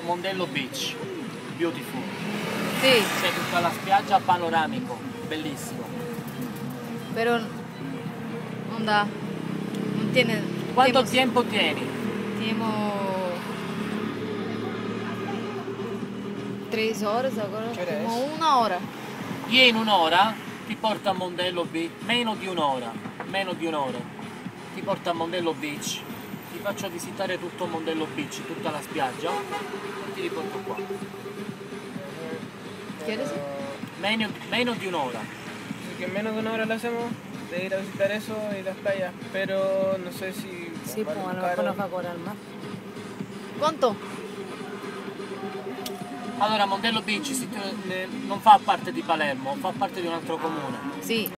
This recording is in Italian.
Mondello Beach, beautiful. Sì, C'è tutta la spiaggia panoramico, bellissimo. però non da. Non tiene. Quanto tempo tieni? Tiemo 3 ore agora. Que hora es? Tiemo 1 ora. Io in un'ora ti porto a Mondello Beach, meno di un'ora, ti porto a Mondello Beach, ti faccio visitare tutto Mondello Beach, tutta la spiaggia e ti riporto qua. ¿Quieres? Meno di un'ora. Así que en menos de una hora lo hacemos, de ir a visitar eso y las playas, pero no sé si Sì, vale poi a lo caro. mejor nos va a cobrar más. Quanto? Allora Mondello Beach non fa parte di Palermo, fa parte di un altro comune. Sì.